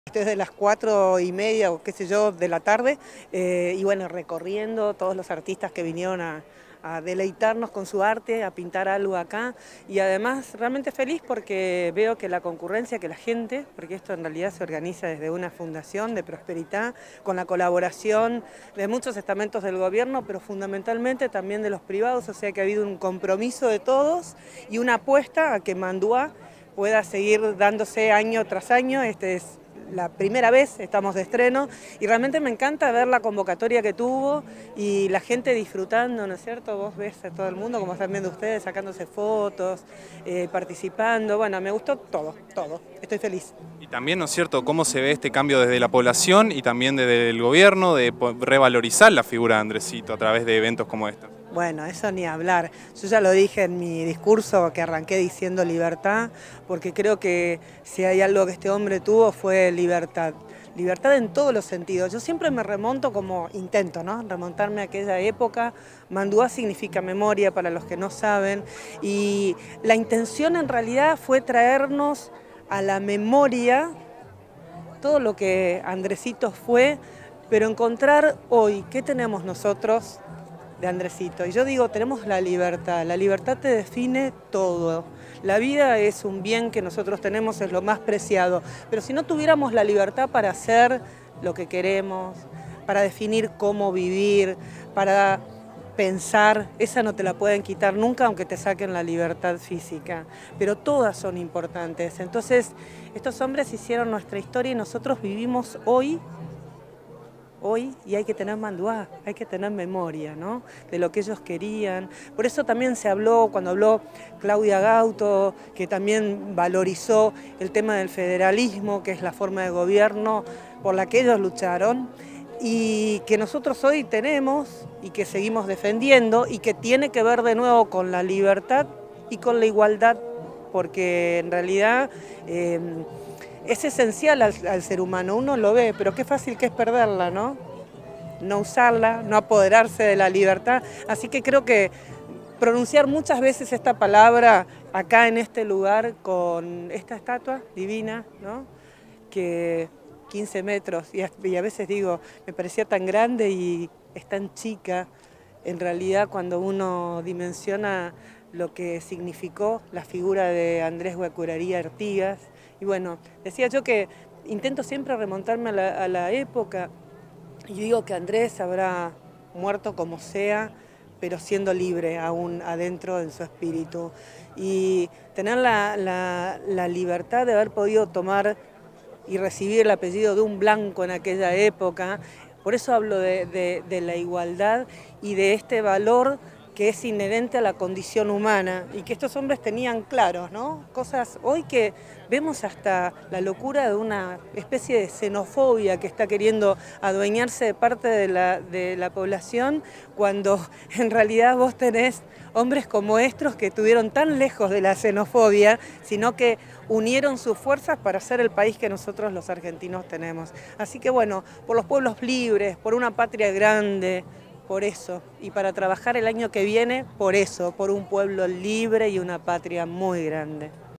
Desde las 4:30 o qué sé yo de la tarde, y bueno, recorriendo todos los artistas que vinieron a deleitarnos con su arte, a pintar algo acá, y además realmente feliz porque veo que la concurrencia, que la gente, porque esto en realidad se organiza desde una fundación de Prosperidad, con la colaboración de muchos estamentos del gobierno, pero fundamentalmente también de los privados, o sea que ha habido un compromiso de todos y una apuesta a que Manduá pueda seguir dándose año tras año. Este es la primera vez, estamos de estreno, y realmente me encanta ver la convocatoria que tuvo y la gente disfrutando, ¿no es cierto? Vos ves a todo el mundo, como están viendo ustedes, sacándose fotos, participando. Bueno, me gustó todo, estoy feliz. Y también, ¿no es cierto?, cómo se ve este cambio desde la población y también desde el gobierno de revalorizar la figura de Andresito a través de eventos como estos. Bueno, eso ni hablar. Yo ya lo dije en mi discurso que arranqué diciendo libertad, porque creo que si hay algo que este hombre tuvo fue libertad. Libertad en todos los sentidos. Yo siempre me remonto, como intento, ¿no?, remontarme a aquella época. Manduá significa memoria para los que no saben, y la intención en realidad fue traernos a la memoria todo lo que Andresito fue, pero encontrar hoy qué tenemos nosotros de Andresito. Y yo digo, tenemos la libertad te define todo. La vida es un bien que nosotros tenemos, es lo más preciado, pero si no tuviéramos la libertad para hacer lo que queremos, para definir cómo vivir, para pensar, esa no te la pueden quitar nunca, aunque te saquen la libertad física, pero todas son importantes. Entonces, estos hombres hicieron nuestra historia y nosotros vivimos hoy, y hay que tener Manduá, hay que tener memoria, ¿no?, de lo que ellos querían. Por eso también se habló, cuando habló Claudia Gauto, que también valorizó el tema del federalismo, que es la forma de gobierno por la que ellos lucharon, y que nosotros hoy tenemos y que seguimos defendiendo, y que tiene que ver de nuevo con la libertad y con la igualdad, porque en realidad es esencial al ser humano, uno lo ve, pero qué fácil que es perderla, ¿no? No usarla, no apoderarse de la libertad. Así que creo que pronunciar muchas veces esta palabra acá en este lugar con esta estatua divina, ¿no?, que 15 metros, y a veces digo, me parecía tan grande y es tan chica, en realidad cuando uno dimensiona lo que significó la figura de Andrés Guacuraría Artigas. Y bueno, decía yo que intento siempre remontarme a la época, y digo que Andrés habrá muerto como sea, pero siendo libre aún adentro en su espíritu. Y tener la libertad de haber podido tomar y recibir el apellido de un blanco en aquella época. Por eso hablo de la igualdad y de este valor que es inherente a la condición humana y que estos hombres tenían claros, ¿no? Cosas hoy que vemos hasta la locura de una especie de xenofobia que está queriendo adueñarse de parte de la población, cuando en realidad vos tenés hombres como estos que estuvieron tan lejos de la xenofobia, sino que unieron sus fuerzas para ser el país que nosotros los argentinos tenemos. Así que bueno, por los pueblos libres, por una patria grande, por eso, y para trabajar el año que viene, por eso, por un pueblo libre y una patria muy grande.